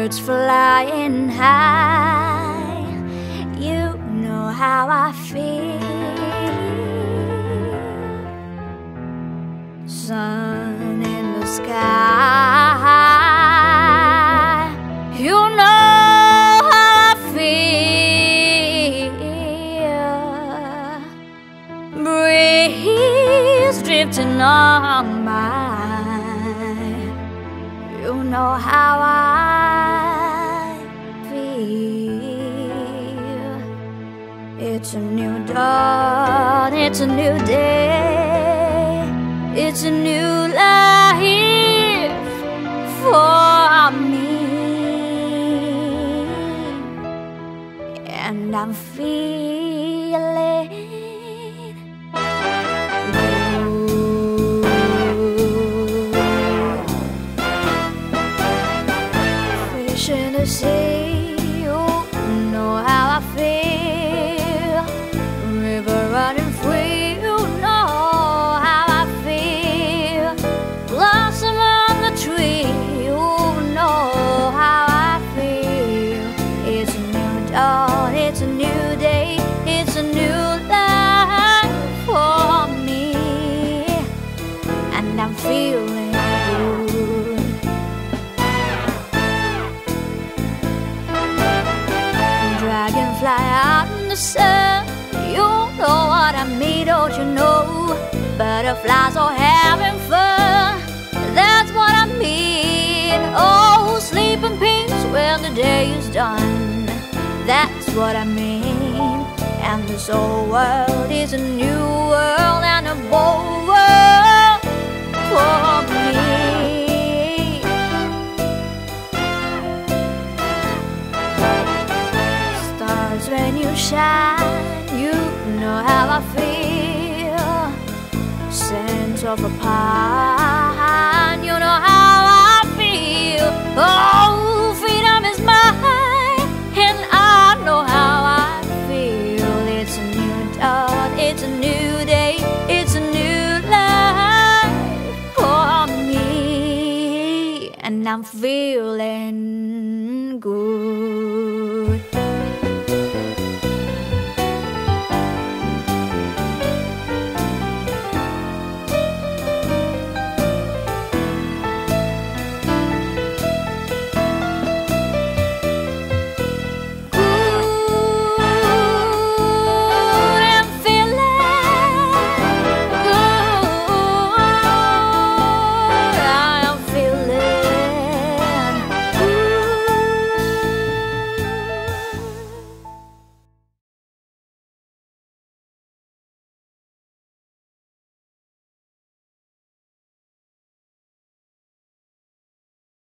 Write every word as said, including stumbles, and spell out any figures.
birds flying high. You know how I feel. Sun in the sky. You know how I feel. Breeze drifting on by. You know how I feel. It's a new dawn, it's a new day, it's a new life for me. And I'm feeling in the sea, you know how I feel. River running free, you know how I feel. Blossom on the tree, you know how I feel. It's a new dawn, it's a new day, it's a new life for me. And I'm feeling good. Dragonfly out in the sun, you know what I mean, don't you know? Butterflies are having fun, that's what I mean. Oh, sleep in peace when the day is done, that's what I mean. And this old world is a new world and a bold world for me. When you shine, you know how I feel. Scent of a pine, you know how I feel. Oh, freedom is mine, and I know how I feel. It's a new dawn, it's a new day, it's a new life for me. And I'm feeling